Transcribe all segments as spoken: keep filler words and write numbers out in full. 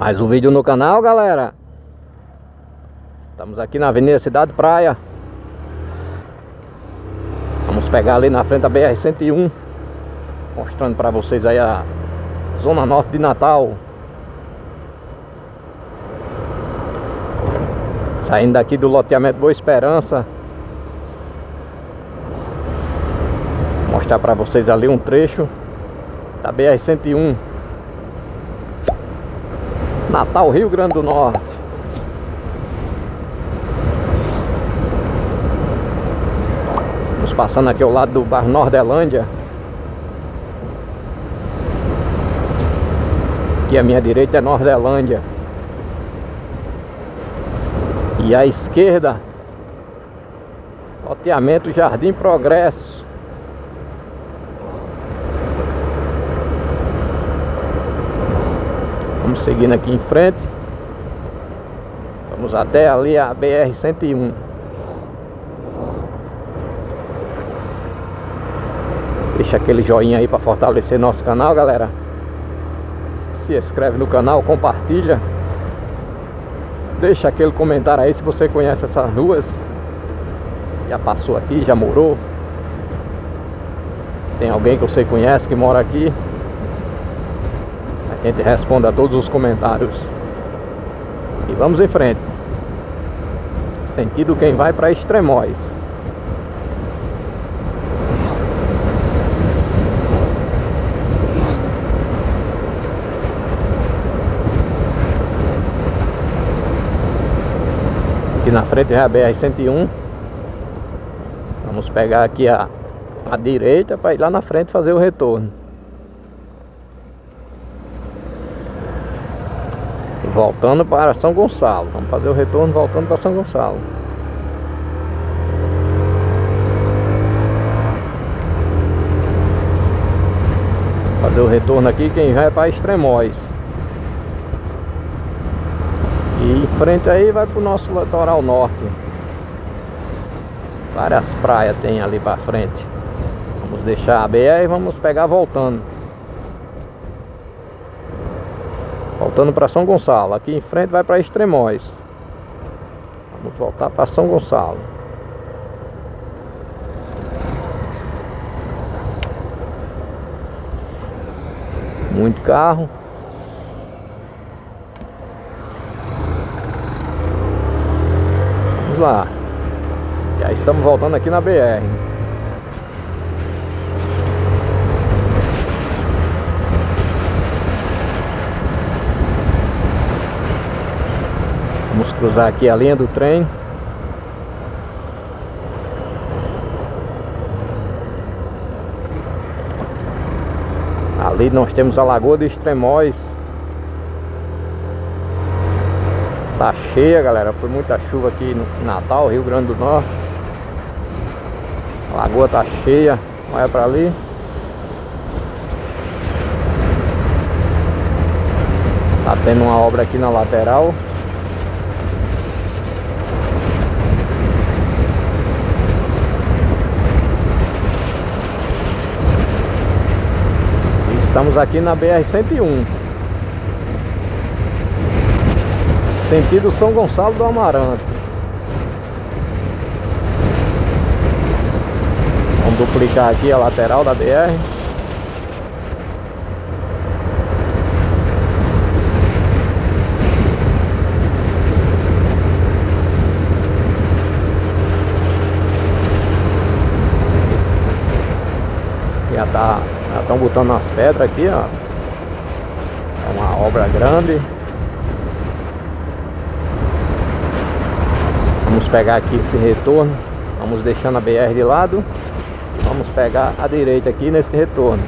Mais um vídeo no canal, galera. Estamos aqui na Avenida Cidade Praia. Vamos pegar ali na frente da B R cento e um, mostrando para vocês aí a zona norte de Natal. Saindo daqui do loteamento Boa Esperança. Mostrar para vocês ali um trecho da B R cento e um, Natal, Rio Grande do Norte. Estamos passando aqui ao lado do bairro Nordelândia. Aqui à minha direita é Nordelândia. E à esquerda, loteamento Jardim Progresso. Vamos seguindo aqui em frente. Vamos até ali a B R cento e um. Deixa aquele joinha aí para fortalecer nosso canal, galera. Se inscreve no canal, compartilha. Deixa aquele comentário aí se você conhece essas ruas. Já passou aqui, já morou. Tem alguém que você conhece que mora aqui? A gente responde a todos os comentários. E vamos em frente. Sentido quem vai para Extremóis. Aqui na frente é a B R cento e um. Vamos pegar aqui a, a direita para ir lá na frente fazer o retorno. Voltando para São Gonçalo. Vamos fazer o retorno voltando para São Gonçalo. Fazer o retorno aqui quem vai para Extremóis. E em frente aí vai para o nosso litoral norte. Várias praias tem ali para frente. Vamos deixar a B R e vamos pegar voltando. Voltando para São Gonçalo. Aqui em frente vai para Extremóis. Vamos voltar para São Gonçalo. Muito carro. Vamos lá. Já estamos voltando aqui na B R. Vamos cruzar aqui a linha do trem. Ali nós temos a Lagoa de Extremóis. Tá cheia, galera. Foi muita chuva aqui no Natal, Rio Grande do Norte. A lagoa tá cheia. Olha pra ali. Tá tendo uma obra aqui na lateral. Estamos aqui na B R cento e um, sentido São Gonçalo do Amaranto. Vamos duplicar aqui a lateral da B R. Já tá Já estão botando as pedras aqui, ó. É uma obra grande. Vamos pegar aqui esse retorno. Vamos deixando a B R de lado. E vamos pegar a direita aqui nesse retorno.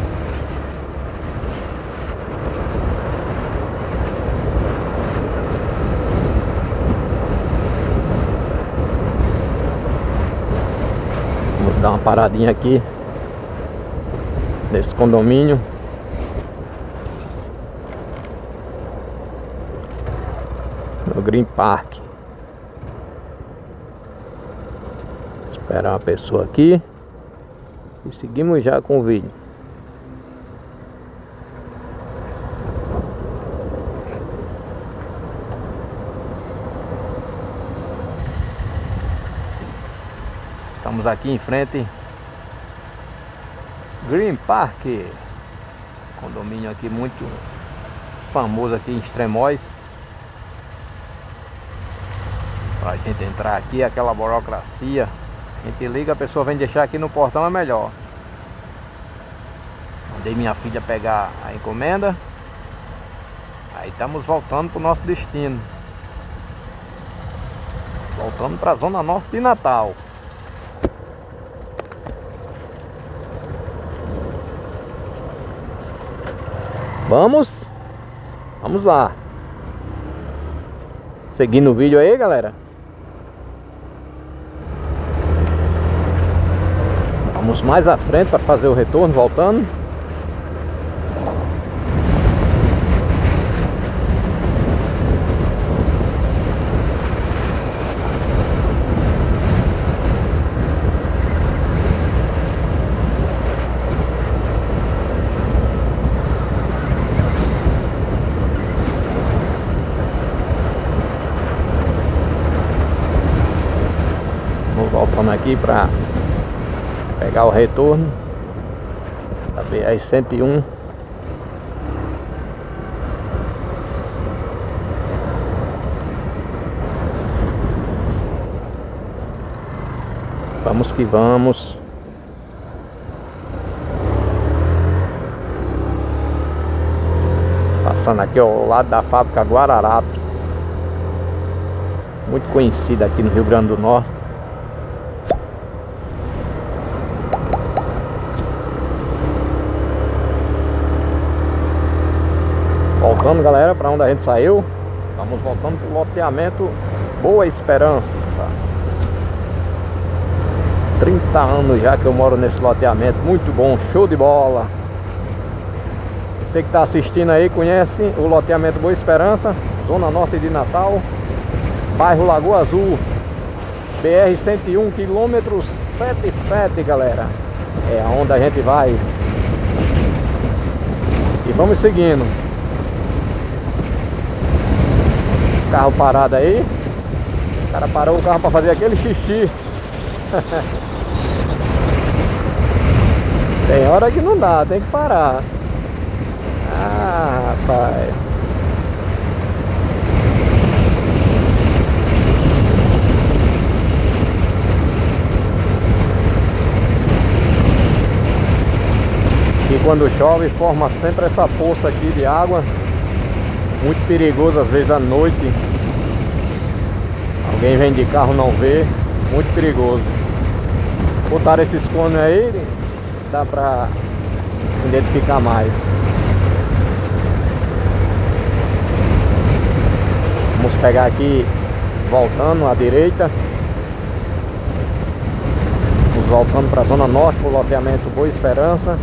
Vamos dar uma paradinha aqui nesse condomínio. No Green Park. Esperar uma pessoa aqui. E seguimos já com o vídeo. Estamos aqui em frente Green Park, condomínio aqui muito famoso aqui em Extremóis. Pra gente entrar aqui, aquela burocracia, a gente liga, a pessoa vem deixar aqui no portão, é melhor. Mandei minha filha pegar a encomenda. Aí estamos voltando para o nosso destino, voltando para a zona norte de Natal. Vamos, vamos lá. Seguindo o vídeo aí, galera. Vamos mais à frente para fazer o retorno, voltando. Voltando aqui para pegar o retorno da B R cento e um. Vamos que vamos. Passando aqui ao lado da fábrica Guararapes, muito conhecida aqui no Rio Grande do Norte. Voltando, galera, para onde a gente saiu. Estamos voltando para o loteamento Boa Esperança. trinta anos já que eu moro nesse loteamento. Muito bom, show de bola. Você que está assistindo aí conhece o loteamento Boa Esperança, zona norte de Natal, bairro Lagoa Azul, B R cento e um, quilômetro setenta e sete, galera. É aonde a gente vai. E vamos seguindo. Carro parado aí. O cara parou o carro para fazer aquele xixi. Tem hora que não dá, tem que parar. Ah, rapaz. E quando chove forma sempre essa poça aqui de água. Muito perigoso às vezes à noite. Alguém vem de carro, não vê. Muito perigoso. Botaram esses cones aí, dá pra identificar mais. Vamos pegar aqui, voltando à direita. Vamos voltando para a zona norte, para o loteamento Boa Esperança.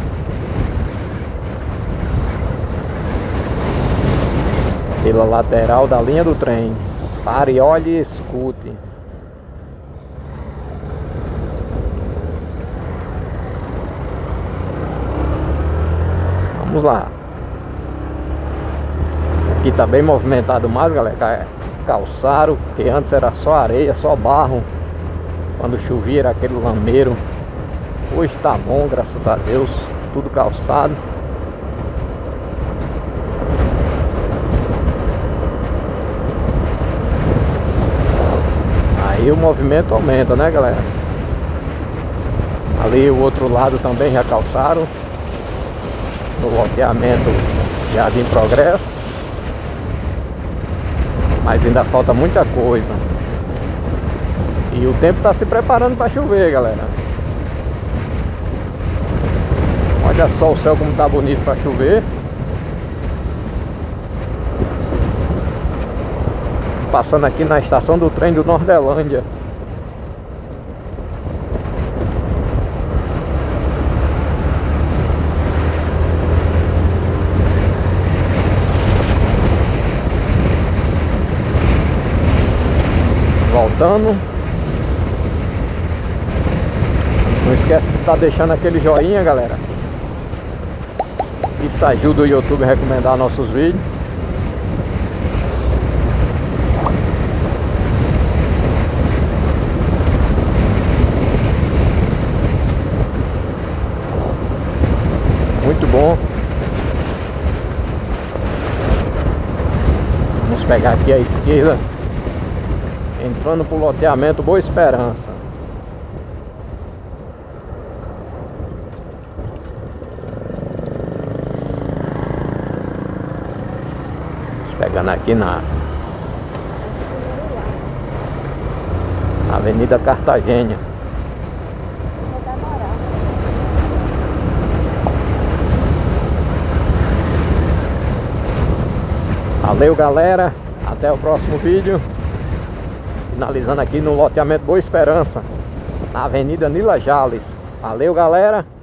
Pela lateral da linha do trem. Pare, olhe e escute. Vamos lá. Aqui tá bem movimentado mais, galera. Calçaram, que antes era só areia, só barro. Quando chovia era aquele lameiro. Hoje tá bom, graças a Deus. Tudo calçado. Aí o movimento aumenta, né, galera? Ali o outro lado também já calçaram. No loteamento Jardim Progresso. Mas ainda falta muita coisa. E o tempo está se preparando para chover, galera. Olha só o céu como tá bonito para chover. Passando aqui na estação do trem do Nordelândia. Voltando. Não esquece de estar deixando aquele joinha, galera. Isso ajuda o YouTube a recomendar nossos vídeos. muito bom. Vamos pegar aqui a esquerda, entrando pro loteamento Boa Esperança. Pegando aqui na Avenida Cartagena. Valeu, galera, até o próximo vídeo. Finalizando aqui no loteamento Boa Esperança, na Avenida Nila Jales. Valeu, galera.